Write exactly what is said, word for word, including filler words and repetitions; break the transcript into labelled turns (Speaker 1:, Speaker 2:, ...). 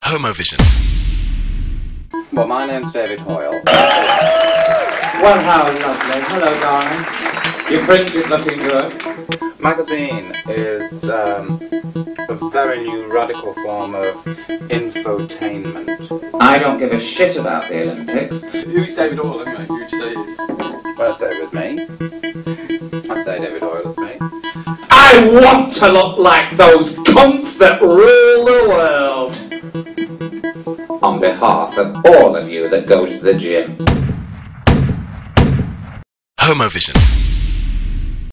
Speaker 1: Homovision.
Speaker 2: Well, my name's David Hoyle.
Speaker 3: Well, how lovely. Hello, darling. Your fringe is looking good.
Speaker 2: Magazine is um, a very new radical form of infotainment.
Speaker 3: I don't give a shit about the Olympics.
Speaker 4: Who's David Hoyle, anyway? Who would you say he is?
Speaker 2: Well, I'd say it was me. I'd say David Hoyle is me.
Speaker 3: I want to look like those cunts that rule the world. On behalf of all of you that go to the gym.
Speaker 1: Homovision.